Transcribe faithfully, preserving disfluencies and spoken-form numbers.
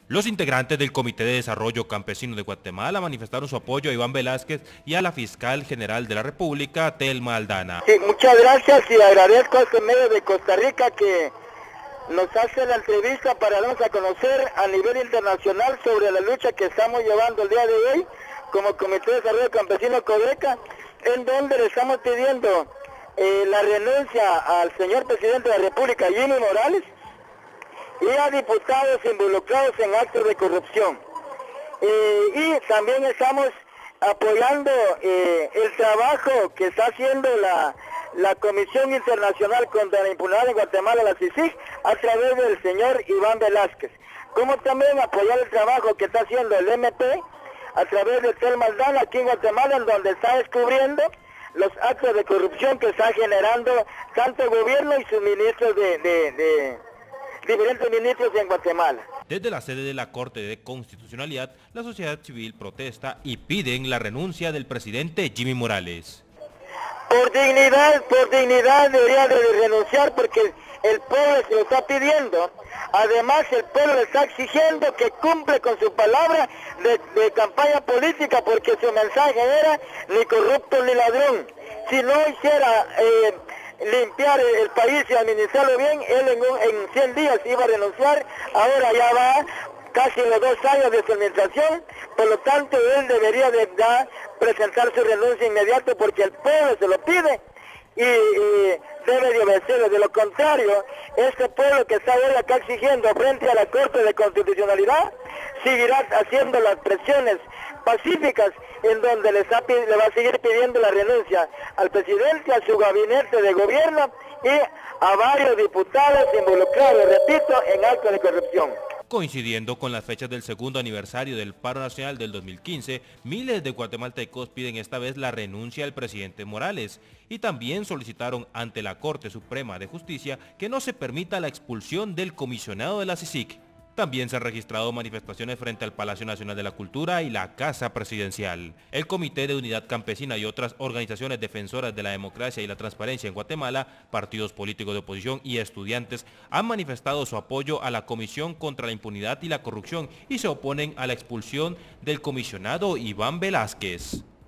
Los integrantes del Comité de Desarrollo Campesino de Guatemala manifestaron su apoyo a Iván Velázquez y a la Fiscal General de la República, Telma Aldana. Sí, muchas gracias y agradezco a este medio de Costa Rica que nos hace la entrevista para darnos a conocer a nivel internacional sobre la lucha que estamos llevando el día de hoy como Comité de Desarrollo Campesino CODECA, en donde le estamos pidiendo eh, la renuncia al señor Presidente de la República, Jimmy Morales, y a diputados involucrados en actos de corrupción. Eh, y también estamos apoyando eh, el trabajo que está haciendo la, la Comisión Internacional contra la Impunidad en Guatemala, la C I C I C, a través del señor Iván Velázquez, como también apoyar el trabajo que está haciendo el M P a través de Telma Aldana aquí en Guatemala, en donde está descubriendo los actos de corrupción que está generando tanto el gobierno y sus ministros de... de, de diferentes ministros en Guatemala. Desde la sede de la Corte de Constitucionalidad, la sociedad civil protesta y piden la renuncia del presidente Jimmy Morales. Por dignidad, por dignidad debería de renunciar porque el pueblo se lo está pidiendo. Además, el pueblo le está exigiendo que cumple con su palabra de, de campaña política, porque su mensaje era ni corrupto ni ladrón. Si no hiciera... Eh, limpiar el país y administrarlo bien, él en, un, en cien días iba a renunciar, ahora ya va casi los dos años de su administración, por lo tanto él debería de da, presentar su renuncia inmediato porque el pueblo se lo pide y, y debe de obedecerlo. De lo contrario, este pueblo que está ahora acá exigiendo frente a la Corte de Constitucionalidad seguirá haciendo las presiones pacíficas en donde le, está, le va a seguir pidiendo la renuncia al presidente, a su gabinete de gobierno y a varios diputados involucrados, repito, en actos de corrupción. Coincidiendo con las fechas del segundo aniversario del paro nacional del dos mil quince, miles de guatemaltecos piden esta vez la renuncia del presidente Morales y también solicitaron ante la Corte Suprema de Justicia que no se permita la expulsión del comisionado de la C I C I C. También se han registrado manifestaciones frente al Palacio Nacional de la Cultura y la Casa Presidencial. El Comité de Unidad Campesina y otras organizaciones defensoras de la democracia y la transparencia en Guatemala, partidos políticos de oposición y estudiantes han manifestado su apoyo a la Comisión contra la Impunidad y la Corrupción y se oponen a la expulsión del comisionado Iván Velázquez.